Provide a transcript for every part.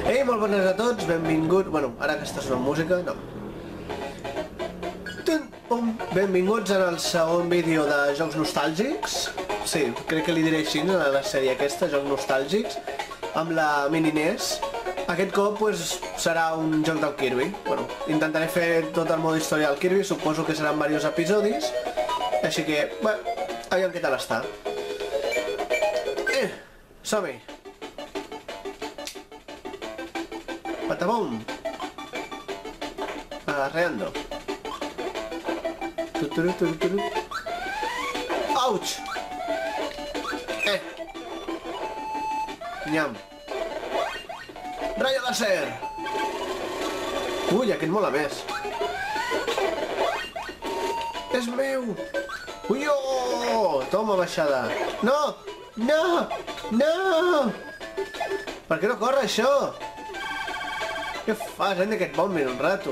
Ei, molt bones a tots, benvinguts... Bueno, ara que està sonant música, no. Benvinguts en el segon vídeo de jocs nostàlgics. Sí, crec que li diré així a la sèrie aquesta, jocs nostàlgics, amb la Mini NES. Aquest cop serà un joc del Kirby. Bueno, intentaré fer tot el mode història del Kirby, suposo que seran diversos episodis. Així que, bueno, aviam què tal està. Som-hi! Patabum! Arreando. Ouch! Nyam. Rayo láser! Ui, aquest mola més. És meu! Ui, oh! Toma, baixada. No! No! No! Per què no corre això? Què fas? Hem d'aquest bomber un rato.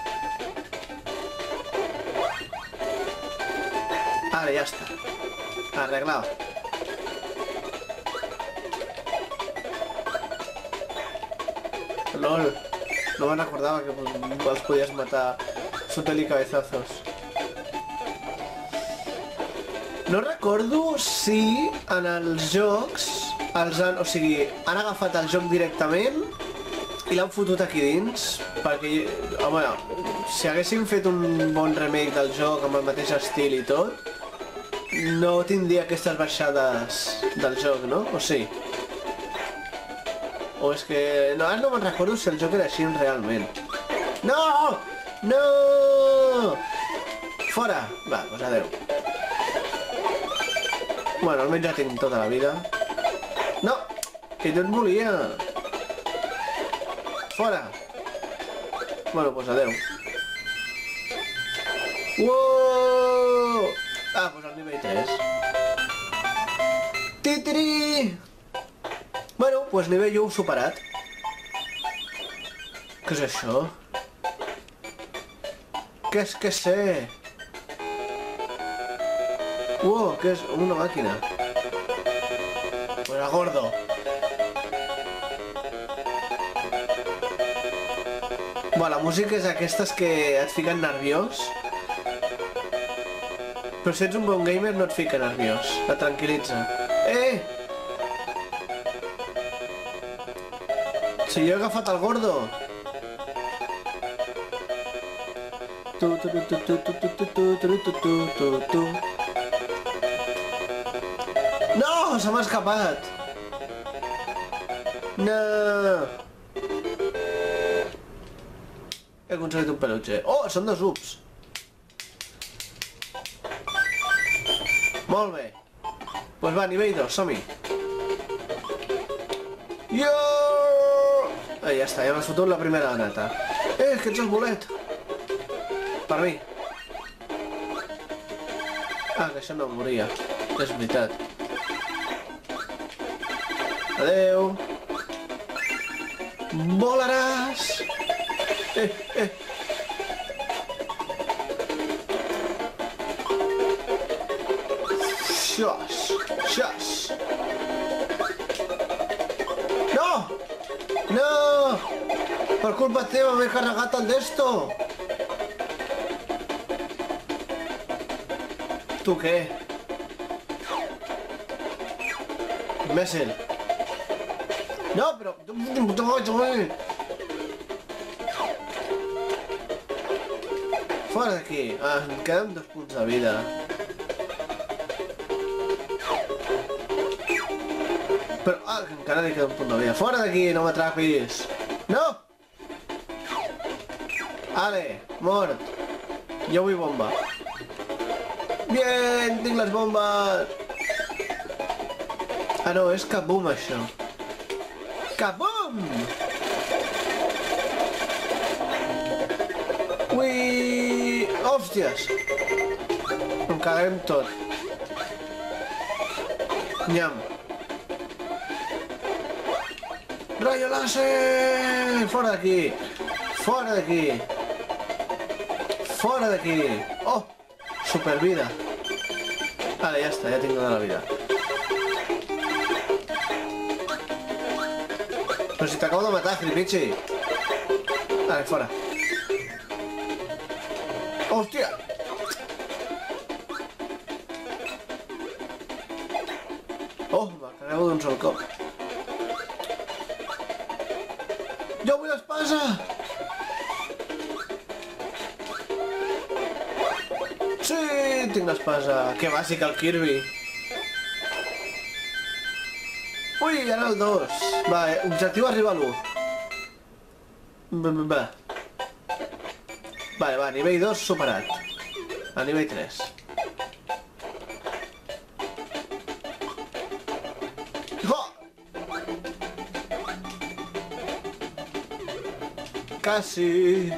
Ara, ja està. Arreglado. LOL. No me'n recordava que els podies matar fotent-li cabezazos. No recordo si en els jocs han agafat el joc directament i l'han fotut aquí dins, perquè, home, si haguéssim fet un bon remake del joc amb el mateix estil i tot, no tindria aquestes baixades del joc, no? O sí? O és que... No, ara no me'n recordo si el joc era així realment. No! No! Fora! Va, doncs adeu. Bueno, almenys ja tinc tota la vida. No! Que jo et volia! Fora! Bueno, doncs adeu. Uuuuh! Ah, doncs al nivell 3. Titiri! Bueno, doncs nivell 1 superat. Què és això? Què és que sé? Uau, què és? Una màquina. Pues a gordo. Bueno, la música és aquestes que et fiquen nerviós. Però si ets un bon gamer no et fica nerviós, et tranquil·litza. Si jo he agafat el gordo! No! Se m'ha escapat! No! He aconseguit un peluche. Oh, són dos ups! Molt bé. Doncs va, nivell 2, som-hi. Jo! Ja està, ja m'has fotut la primera nata. Que ets el bolet! Per mi. Ah, que això no moria. És veritat. Adeu. Volaràs! Xos! Xos! No! No! Per culpa teva m'he carregat el d'esto! Tu què? Imbècil! No, però... Fora d'aquí! Ah, em queden 2 punts de vida. Però... Ah, que encara li queda un punt de vida. Fora d'aquí, no m'atrapis! No! Ale, mort! Jo vull bomba. Bien, tinc les bombes! Ah, no, és Kaboom, això. Kaboom! Ui! Hòsties! Em caguem tot. Nyam. Rayo láser! Fora d'aquí! Fora d'aquí! Fora d'aquí! Oh! Supervida. Vale, ja està, ja tinc tota la vida. Però si t'acabo de matar, Filipichi. Vale, fora. Hòstia! Oh, me'l carrego d'un sol cop. Jo vull l'espasa! Sí, tinc l'espasa. Que bàsic el Kirby. Ui, ara el 2. Va, objectiu arriba a l'1. Va. Vale, va, nivell 2 superat. A nivell 3. Oh! Quasi.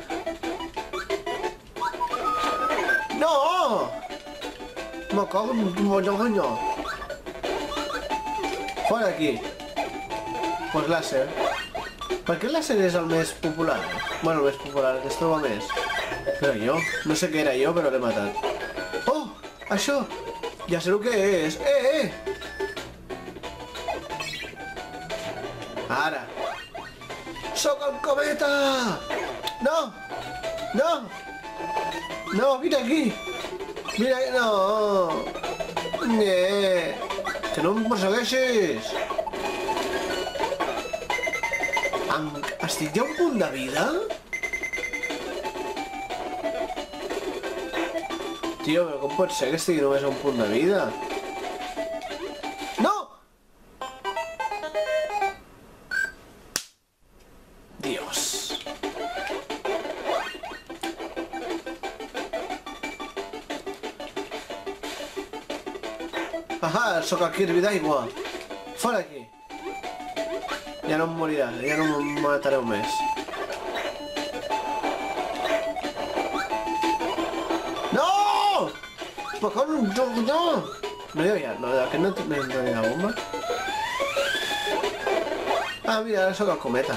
No! Me cago en tu moño. Fora d'aquí. Pues láser. Per què el láser és el més popular? Bueno, el més popular, el que es troba més. Era jo? No sé què era jo, però l'he matat. Oh! Això! Ja sé el que és. Ara. Sóc el cometa! No! No! No, vine aquí! Vine aquí! No! Que no em persegueixis! Estic ja a un punt de vida? Tio, però com pot ser que estigui només a un punt de vida? No! Dios. Ahà, sóc el Kirby d'aigua. Fora aquí. Ja no em morirà, ja no em matareu més. No! Però com? No! No hi havia, no, aquest no tenia bomba. Ah, mira, ara sóc el cometa.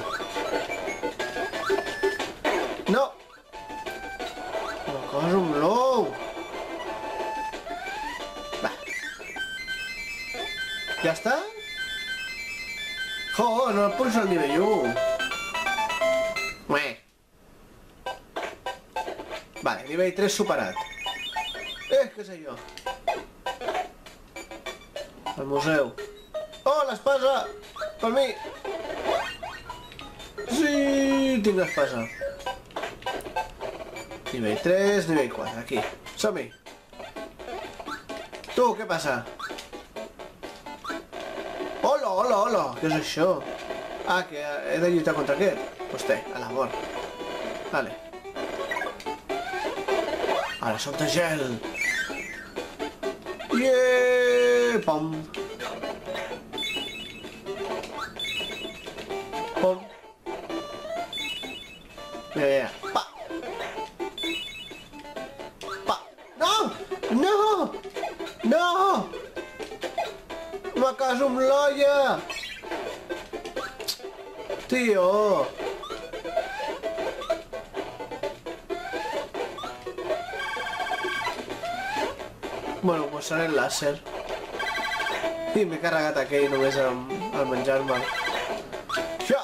No! Una cosa, un lou! Va. Ja està? Oh, no el poso al nivell 1. Vale, nivell 3 superat. Què sé jo? El museu. Oh, l'espasa! Per mi! Sí, tinc l'espasa. Nivell 3, nivell 4, aquí. Som-hi. Tu, què passa? Hola, què és això? Ah, que he de lluitar contra aquest? Pues té, a la mort. Vale. Ara som de gel. Pom. Pom. Mira. Pa. Pa. No! No! No! Me caso amb l'olla! Tio! Bueno, pues serà el làser. I m'he carregat aquell només al menjar-me'l. Això!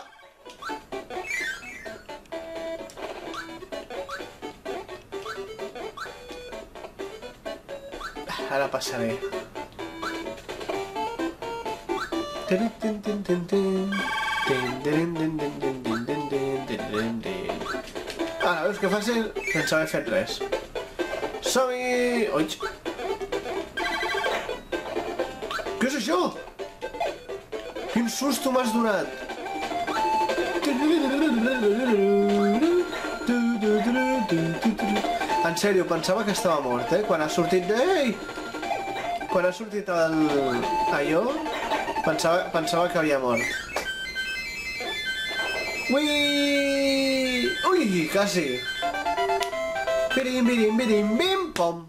Ara passaré. Ara, veus que fàcil sense haver fet res. Som-hi! Oig! Què és això? Quin susto m'has donat! En sèrio, pensava que estava mort, eh? Quan ha sortit... Ei! Quan ha sortit allò, pensava que havia mort. Ui! Ui, quasi! Birim, birim, birim, bim, pom!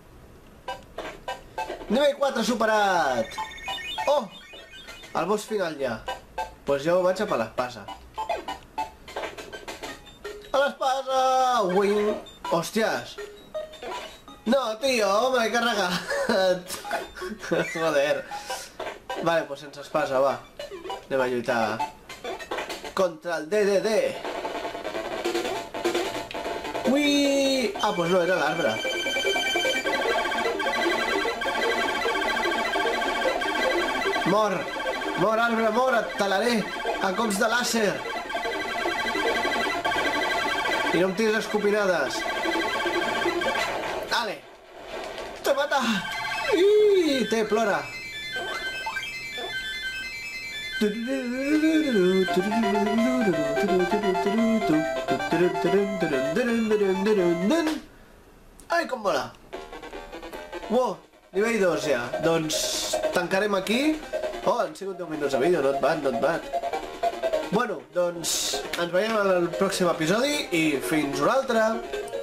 Nivell 4 superat! Oh! El boss final ja. Pues jo vaig a per l'espasa. A l'espasa! Wing! Hòsties! No, tio, me l'he carregat! Joder! Vale, pues sense espasa, va. Anem a lluitar. contra el DDD. Ui! Ah, doncs no, era l'arbre. Mor! Mor, arbre, mor! Et talaré a cops de làser! I no em tiris escopinades! Dale! Te mata! Ih, té, plora! Ai, com mola! Wow, nivell 2 ja. Doncs tancarem aquí. Oh, han sigut 10 minuts de vídeo, not bad, not bad. Bueno, doncs ens veiem en el pròxim episodi i fins un altre.